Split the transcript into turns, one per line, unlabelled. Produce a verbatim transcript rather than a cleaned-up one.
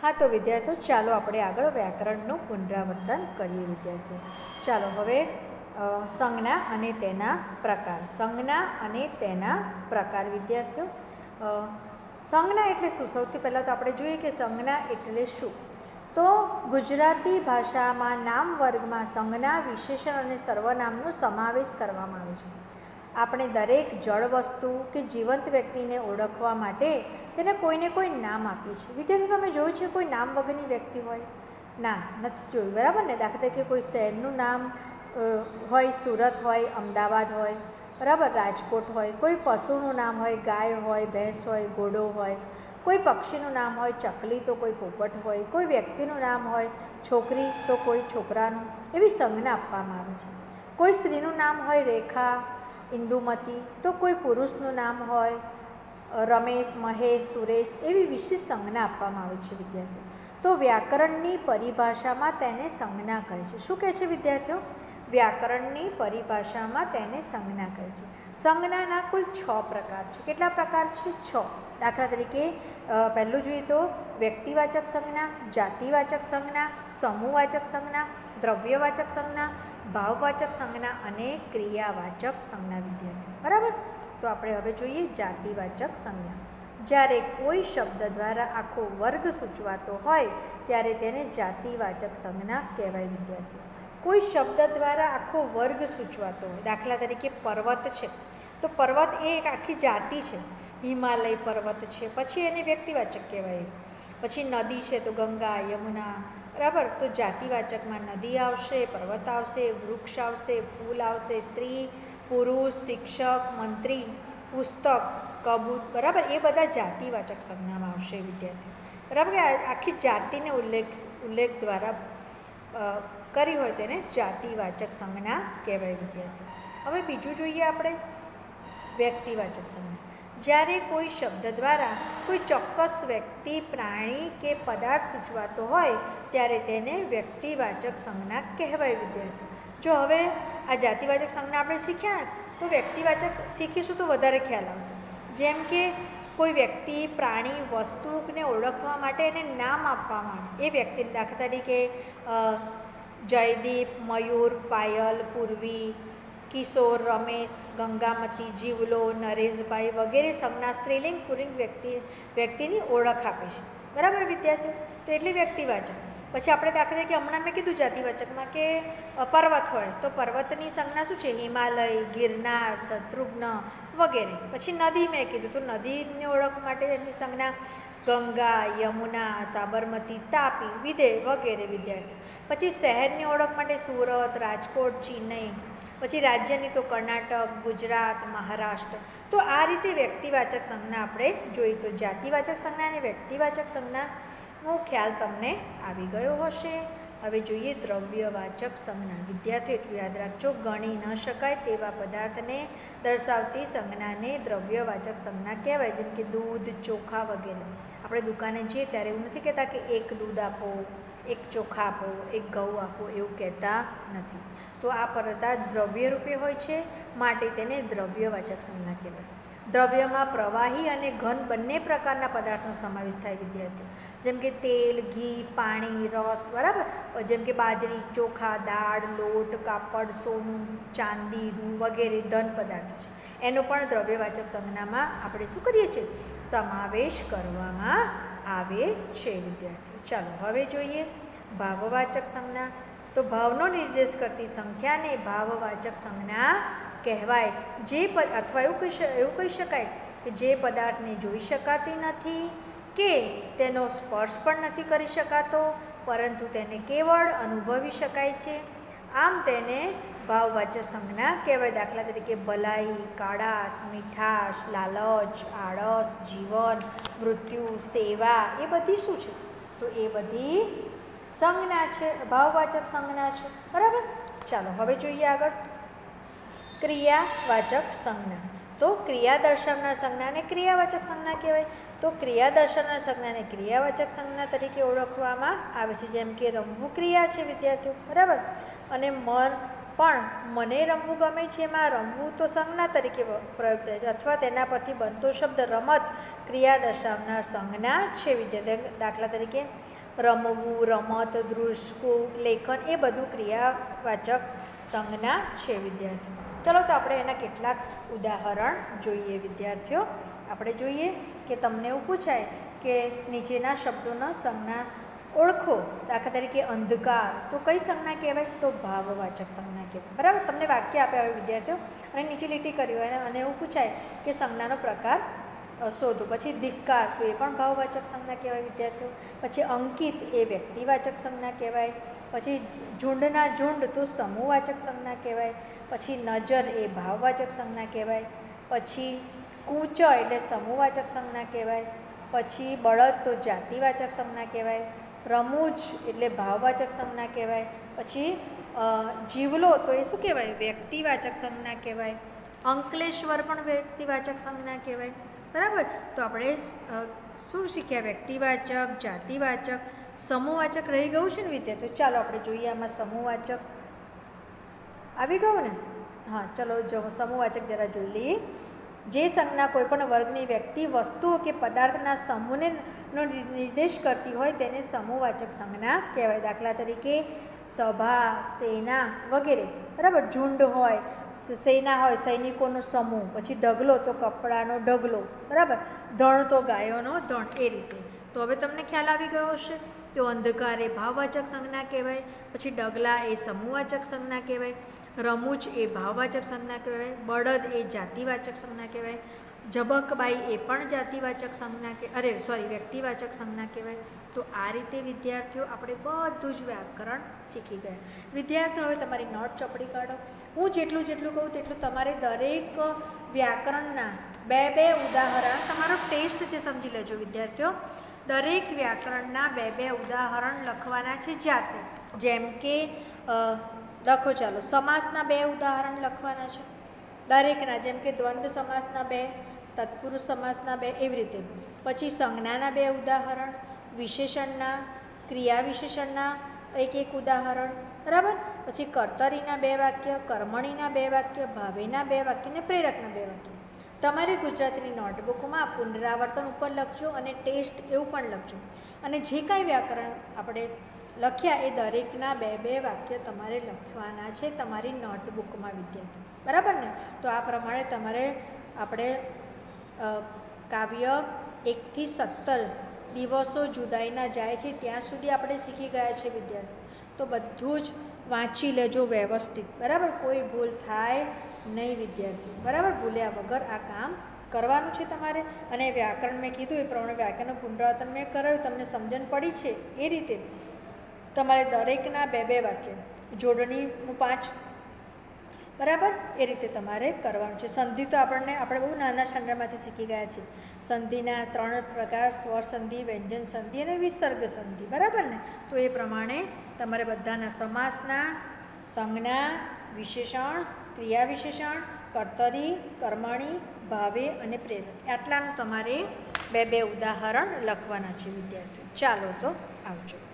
हाँ तो विद्यार्थीओ चालो आपणे आगळ व्याकरणनुं पुनरावर्तन करीए। विद्यार्थीओ चालो हवे संज्ञा अने तेना प्रकार। संज्ञा अने तेना प्रकार विद्यार्थीओ संज्ञा एटले शुं? सौथी पहेला तो आपणे जोईए के संज्ञा एटले शुं। तो गुजराती भाषामां नाम वर्गमां संज्ञा विशेषण अने सर्वनामनो समावेश करवामां आवे छे। આપણે દરેક જળ વસ્તુ કે જીવંત વ્યક્તિને ઓળખવા માટે તેને કોઈને કોઈ નામ આપીએ છીએ। વિદ્યાર્થી તમે જોયું છે કોઈ નામ વગરની વ્યક્તિ હોય? ના, નથી જોયું, બરાબર ને? દાખલા તરીકે કોઈ શહેરનું નામ હોય, સુરત હોય, અમદાવાદ હોય, બરાબર, રાજકોટ હોય, કોઈ પશુનું નામ હોય, ગાય હોય, ભેંસ હોય, ઘોડો હોય, કોઈ પક્ષીનું નામ હોય, ચકલી તો કોઈ પોપટ હોય, કોઈ વ્યક્તિનું નામ હોય, છોકરી તો કોઈ છોકરાનું, એવી સંજ્ઞા આપવામાં આવે છે। કોઈ સ્ત્રીનું નામ હોય રેખા, इंदुमती, तो कोई पुरुषનું नाम होय रमेश, महेश, सुरेश, एवी विशेष संज्ञा आपवामां आवे छे। विद्यार्थीओ तो व्याकरणनी परिभाषामां तेने संज्ञा कहे छे। शुं कहे छे विद्यार्थीओ? व्याकरणनी परिभाषामां तेने संज्ञा कहे छे। संज्ञाना कुल छ प्रकार छे। केटला प्रकार छे? छ। दाखला तरीके पहेલું જોઈએ तो व्यक्तिवाचक संज्ञा, जातिवाचक संज्ञा, समूहवाचक संज्ञा, द्रव्यवाचक संज्ञा, भाववाचक संज्ञा अने क्रियावाचक संज्ञा। विद्यार्थी बराबर। तो आपणे हवे जोईए जातिवाचक संज्ञा। ज्यारे कोई शब्द द्वारा आखो वर्ग सूचवातो होय त्यारे तेने जातिवाचक संज्ञा कहेवाय। विद्यार्थी कोई शब्द द्वारा आखो वर्ग सूचवातो होय, दाखला तरीके पर्वत छे तो पर्वत ए एक आखी जाति छे। हिमालय पर्वत छे पछी एने व्यक्तिवाचक कहेवाय। पछी नदी छे तो गंगा, यमुना, बराबर। तो जातिवाचक में नदी आवशे, पर्वत आवशे, वृक्ष आवशे, फूल आवशे, स्त्री, पुरुष, शिक्षक, मंत्री, पुस्तक, कबूत, बराबर, ए बधा जातिवाचक संज्ञा में आवशे। विद्यार्थी बराबर। आखी जाति ने उल्लेख उल्लेख द्वारा करी होय तेने जातिवाचक संज्ञा कहेवाय। विद्यार्थी हवे बीजुं जोईए आपणे व्यक्तिवाचक संज्ञा। જ્યારે કોઈ શબ્દ દ્વારા કોઈ ચોક્કસ વ્યક્તિ, પ્રાણી કે પદાર્થ સૂચવાતો હોય ત્યારે તેને વ્યક્તિવાચક સંજ્ઞા કહેવાય। વિદ્યાર્થી જો હવે આ જાતિવાચક સંજ્ઞા આપણે શીખ્યા તો વ્યક્તિવાચક શીખીશું તો વધારે ખ્યાલ આવશે। જેમ કે કોઈ વ્યક્તિ, પ્રાણી, વસ્તુને ઓળખવા માટે એને નામ આપવામાં આવે એ વ્યક્તિ, દાખલા તરીકે જયદીપ, મયુર, પાયલ, પૂર્વી, किशोर, रमेश, गंगामती, जीवलो, नरेशभाई वगैरह संज्ञा स्त्रीलिंग पुल्लिंग व्यक्ति व्यक्तिनी ओळख आपे छे। बराबर विद्यार्थी। तो एटले व्यक्तिवाचक। पछी आपणे दाखला तरीके हमणां मैं कीधुं जातिवाचकमां के पर्वत होय तो पर्वतनी संज्ञा शुं छे? हिमालय, गिरनार, शत्रुघ्न वगैरह। पछी नदी मैं कीधुं तो नदीने ओळख माटे एनी संज्ञा गंगा, यमुना, साबरमती, तापी, विधेय वगैरह। विद्यार्थी पछी शहेरनी ओळख माटे सूरत, राजकोट, चेन्नई, पछी राज्यनी तो कर्नाटक, गुजरात, महाराष्ट्र। तो आ रीते व्यक्तिवाचक संज्ञा आपणे जोई। तो जातिवाचक संज्ञा अने व्यक्तिवाचक संज्ञानो ख्याल तमने आवी गयो हशे। हवे जोईए द्रव्यवाचक संज्ञा। विद्यार्थी एटલું याद राखजो, गणी न शकाय तेवा पदार्थने दर्शावती संज्ञाने द्रव्यवाचक संज्ञा कहेवाय। जेम के दूध, चोखा वगैरह। आपणे दुकाने जईए त्यारे एवुं नथी कहेता के एक दूध आपो, एक चोखा आपो, एक घઉં आपो, एवुं कहेता नथी। तो आ पदार्थ द्रव्य रूपे होय छे माटे तेने द्रव्यवाचक संज्ञा कहेवाय। द्रव्यमां प्रवाही अने घन बंने प्रकारना पदार्थनो समावेश थाय। विद्यार्थी जेम के तेल, घी, पाणी, रस, बराबर। जेम के बाजरी, चोखा, दाळ, लोट, कापड़, सोनू, चांदी, रूं वगैरह धन पदार्थ छे। एनो पण द्रव्यवाचक संज्ञामां आपणे शुं करीए छीए? समावेश करवामां आवे छे। विद्यार्थी चालो हवे जोईए भाववाचक संज्ञा। तो भावनो निर्देश करती संख्या ने भाववाचक संज्ञा कहेवाय। जे अथवा एवुं कही एवुं कही शकाय कि जे पदार्थने जोई शकाती नथी के तेनो स्पर्श पण नथी करी शकातो परंतु तेने केवळ अनुभवी शकाय छे, आम तेने भाववाचक संज्ञा कहेवाय। दाखला तरीके भलाई, काळास, मीठाश, लालच, आळस, जीवन, मृत्यु, सेवा, ए बधी शुं छे? तो ए बधी संज्ञा है, भाववाचक संज्ञा है। बराबर। चलो हवे जोईए आगळ क्रियावाचक संज्ञा। तो क्रिया दर्शावनार संज्ञा ने क्रियावाचक संज्ञा कहेवाय। तो क्रिया दर्शावनार संज्ञा ने क्रियावाचक संज्ञा तरीके ओळखवामां आवे छे। जेम के रमવું क्रिया है विद्यार्थीओ, बराबर। अने मन पण मने रमવું गमे छे, एमां रमવું तो संज्ञा तरीके प्रयोग थाय छे अथवा तेना परथी बनतो शब्द रमत ક્રિયા દર્શાવનાર સંજ્ઞા છે વિદ્યાર્થી. દાખલા તરીકે રમવું, રમત, દૃશ્ય, લેખન એ બધું ક્રિયાવાચક સંજ્ઞા છે વિદ્યાર્થીઓ. ચલો તો આપણે એના કેટલાક ઉદાહરણ જોઈએ વિદ્યાર્થીઓ. આપણે જોઈએ કે તમને એવું પૂછાય કે નીચેના શબ્દોના સંજ્ઞા ઓળખો. દાખલા તરીકે અંધકાર તો કઈ સંજ્ઞા કહેવાય? તો ભાવવાચક સંજ્ઞા કહેવાય. બરાબર, તમને વાક્ય આપ્યા હોય વિદ્યાર્થીઓ અને નીચે લીટી કરી હોય અને એવું પૂછાય કે સંજ્ઞાનો પ્રકાર શોધો. પછી ધિક્કાર તો એ પણ ભાવવાચક સંજ્ઞા કહેવાય વિદ્યાર્થીઓ. પછી અંકિત એ વ્યક્તિવાચક સંજ્ઞા કહેવાય. પછી ઝુંડના ઝુંડ તો સમૂહવાચક સંજ્ઞા કહેવાય. પછી નજર એ ભાવવાચક સંજ્ઞા કહેવાય. પછી કૂચ એટલે સમૂહવાચક સંજ્ઞા કહેવાય. પછી બળદ તો જાતિવાચક સંજ્ઞા કહેવાય. રમૂજ એટલે ભાવવાચક સંજ્ઞા કહેવાય. પછી જીવલો તો એ શું કહેવાય? વ્યક્તિવાચક સંજ્ઞા કહેવાય. અંકલેશ્વર પણ વ્યક્તિવાચક સંજ્ઞા કહેવાય. બરાબર, તો આપણે શું શીખ્યા? વ્યક્તિવાચક, જાતિવાચક, સમૂહવાચક રહી ગયું છે ને વિદ્યાર્થીઓ. ચાલો આપણે જોઈએ આમાં સમૂહવાચક આવી ગયું ને. હા, ચલો જો સમૂહવાચક જરા જોઈ લઈએ. જે સંજ્ઞા કોઈપણ વર્ગની વ્યક્તિ, વસ્તુઓ કે પદાર્થના સમૂહને નો નિર્દેશ કરતી હોય તેને સમૂહવાચક સંજ્ઞા કહેવાય. દાખલા તરીકે સભા, સેના વગેરે. બરાબર, ઝુંડ હોય, સેના હોય, સૈનિકોનો સમૂહ. પછી ઢગલો તો કપડાનો ઢગલો. બરાબર, ધણ તો ગાયોનો ધણ. એ રીતે તો હવે તમને ખ્યાલ આવી ગયો હશે. તો અંધકાર એ ભાવવાચક સંજ્ઞા કહેવાય. પછી ડગલા એ સમૂહવાચક સંજ્ઞા કહેવાય. રમૂજ એ ભાવવાચક સંજ્ઞા કહેવાય. બળદ એ જાતિવાચક સંજ્ઞા કહેવાય. ઝબકબાઈ એ પણ જાતિવાચક સંજ્ઞા કે અરે સોરી વ્યક્તિવાચક સંજ્ઞા કહેવાય. તો આ રીતે વિદ્યાર્થીઓ આપણે બધું જ વ્યાકરણ શીખી ગયા. વિદ્યાર્થીઓ હવે તમારી નોટ ચોપડી કાઢો. હું જેટલું જેટલું કહું તેટલું તમારે દરેક વ્યાકરણના બે બે ઉદાહરણ તમારો ટેસ્ટ છે સમજી લેજો વિદ્યાર્થીઓ. દરેક વ્યાકરણના બે બે ઉદાહરણ લખવાના છે જાતે. જેમ કે લખો, ચાલો સમાસના બે ઉદાહરણ લખવાના છે દરેકના. જેમ કે દ્વંદ્વ સમાસના બે, તત્પુરુષ સમાસના બે, એવી રીતે. પછી સંજ્ઞાના બે ઉદાહરણ, વિશેષણના, ક્રિયા વિશેષણના એક એક ઉદાહરણ. બરાબર, પછી કર્તરીના બે વાક્ય, કર્મણીના બે વાક્ય, ભાવેના બે વાક્ય અને પ્રેરકના બે વાક્ય. તમારી ગુજરાતીની નોટબુકમાં પુનરાવર્તન ઉપર લખજો અને ટેસ્ટ એવું પણ લખજો. અને જે કાંઈ વ્યાકરણ આપણે લખ્યા એ દરેકના બે બે વાક્ય તમારે લખવાના છે તમારી નોટબુકમાં વિદ્યાર્થી. બરાબર ને? તો આ પ્રમાણે તમારે આપણે કાવ્ય એકથી સત્તર દિવસો જુદાઈના જાય છે ત્યાં સુધી આપણે શીખી ગયા છે વિદ્યાર્થી. તો બધું જ વાંચી લેજો વ્યવસ્થિત. બરાબર, કોઈ ભૂલ થાય નહીં વિદ્યાર્થી. બરાબર, ભૂલ્યા વગર આ કામ કરવાનું છે તમારે. અને વ્યાકરણ મેં કીધું એ પ્રમાણે વ્યાકરણનું પુનરાવર્તન મેં કરાવ્યું, તમને સમજણ પડી છે એ રીતે તમારે દરેકના બે બે વાક્ય, જોડણીનું પાંચ. બરાબર, એ રીતે તમારે કરવાનું છે. સંધિ તો આપણને આપણે બહુ નાના સ્ટાન્ડર્ડમાંથી શીખી ગયા છીએ. સંધિના ત્રણ પ્રકાર: સ્વર સંધિ, વ્યંજન સંધિ અને વિસર્ગ સંધિ. બરાબર ને? તો એ પ્રમાણે તમારે બધાના સમાસના, સંજ્ઞા, વિશેષણ, ક્રિયા વિશેષણ, કર્તરી, કર્મણી, ભાવે અને પ્રેરક, આટલાનું તમારે બે બે ઉદાહરણ લખવાના છે વિદ્યાર્થીઓ. ચાલો તો આવજો.